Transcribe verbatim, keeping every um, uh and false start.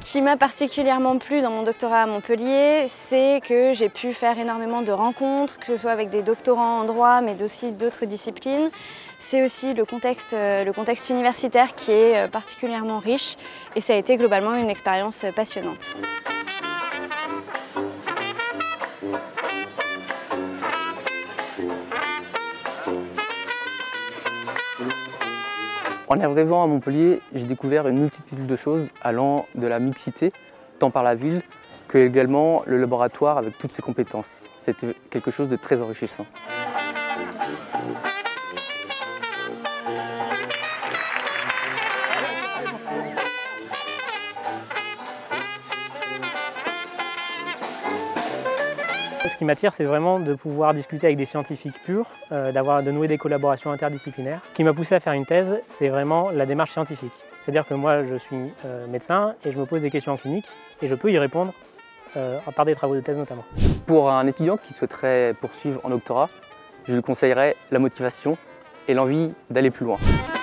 qui m'a particulièrement plu dans mon doctorat à Montpellier, c'est que j'ai pu faire énormément de rencontres, que ce soit avec des doctorants en droit, mais aussi d'autres disciplines. C'est aussi le contexte, le contexte universitaire qui est particulièrement riche et ça a été globalement une expérience passionnante. En arrivant à Montpellier, j'ai découvert une multitude de choses allant de la mixité, tant par la ville, que également le laboratoire avec toutes ses compétences. C'était quelque chose de très enrichissant. Ce qui m'attire, c'est vraiment de pouvoir discuter avec des scientifiques purs, euh, d'avoir de nouer des collaborations interdisciplinaires. Ce qui m'a poussé à faire une thèse, c'est vraiment la démarche scientifique. C'est-à-dire que moi, je suis euh, médecin et je me pose des questions en clinique et je peux y répondre euh, par des travaux de thèse notamment. Pour un étudiant qui souhaiterait poursuivre en doctorat, je lui conseillerais la motivation et l'envie d'aller plus loin.